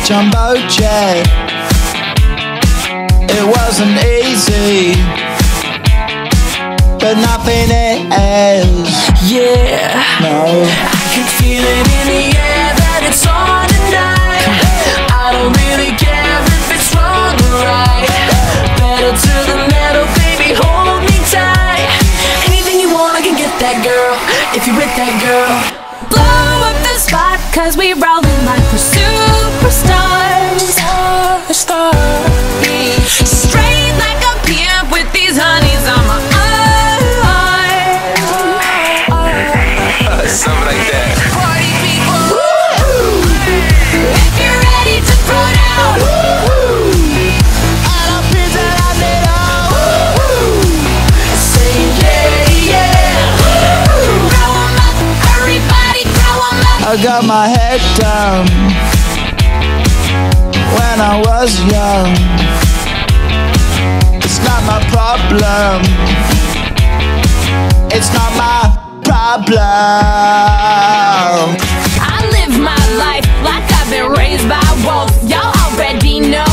jumbo jet. It wasn't easy, but nothing is. Yeah, no. I can feel it in the air that it's on tonight. I don't really care if it's wrong or right. Better to the metal, baby, hold me tight. Anything you want, I can get that, girl, if you're with that girl. Blow up the spot, cause we rollin' like we're superstars. Straight like a pimp with these honeys on my arm. Something like that. Party people, if you're ready to throw down, I don't feel that I need Say yeah, yeah. throw 'em up, everybody throw 'em up. I got my head down when I was young. It's not my problem. It's not my problem. I live my life like I've been raised by wolves. Y'all already know